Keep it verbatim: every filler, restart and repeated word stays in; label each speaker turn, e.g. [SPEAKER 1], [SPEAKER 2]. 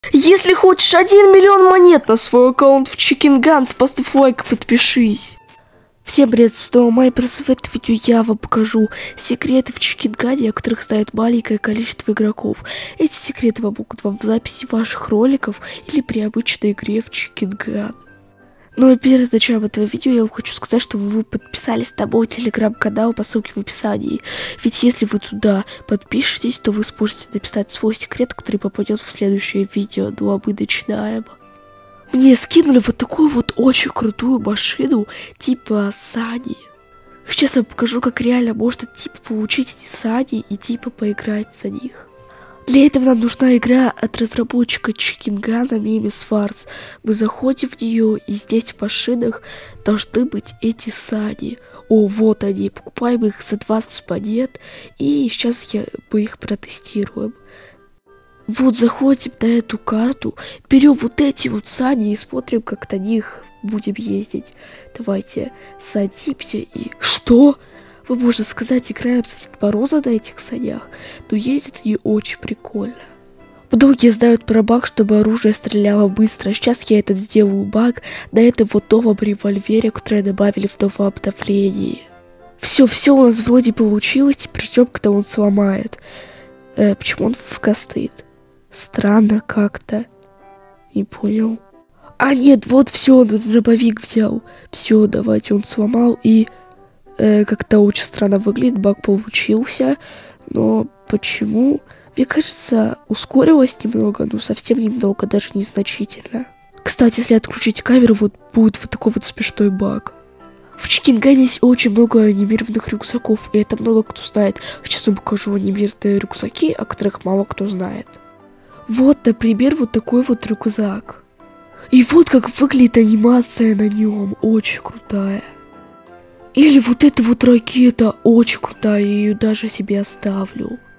[SPEAKER 1] Если хочешь один миллион монет на свой аккаунт в Chicken Gun, то поставь лайк и подпишись. Всем привет, с Майперс. В этом видео я вам покажу секреты в Chicken Gun, о которых знает маленькое количество игроков. Эти секреты помогут вам в записи ваших роликов или при обычной игре в Chicken Gun. Но перед началом этого видео я вам хочу сказать, что вы подписались на мой телеграм-канал по ссылке в описании. Ведь если вы туда подпишетесь, то вы сможете написать свой секрет, который попадет в следующее видео. Ну а мы начинаем. Мне скинули вот такую вот очень крутую машину, типа сани. Сейчас я вам покажу, как реально можно типа получить эти сани и типа поиграть за них. Для этого нам нужна игра от разработчика Chicken Gun Memes Wars. Мы заходим в нее, и здесь в машинах должны быть эти сани. О, вот они. Покупаем их за двадцать монет, и сейчас я, мы их протестируем. Вот заходим на эту карту, берем вот эти вот сани и смотрим, как на них будем ездить. Давайте садимся и... Что? Вы, можно сказать, играем за Деда Мороза на этих санях, но ездят они очень прикольно. Многие знают про баг, чтобы оружие стреляло быстро. Сейчас я этот сделаю баг на этом вот новом револьвере, который добавили в новом обновлении. Все, все у нас вроде получилось, теперь ждем, когда он сломает. Э, почему он в стоит? Странно как-то. Не понял. А нет, вот все, он дробовик взял. Все, давайте, он сломал и... Как-то очень странно выглядит, баг получился, но почему? Мне кажется, ускорилось немного, но совсем немного, даже незначительно. Кстати, если отключить камеру, вот будет вот такой вот смешной баг. В Chicken Gun есть очень много анимированных рюкзаков, и это много кто знает. Сейчас я покажу анимированные рюкзаки, о которых мало кто знает. Вот, например, вот такой вот рюкзак. И вот как выглядит анимация на нем, очень крутая. Или вот эта вот ракета, очень крутая, я ее даже себе оставлю.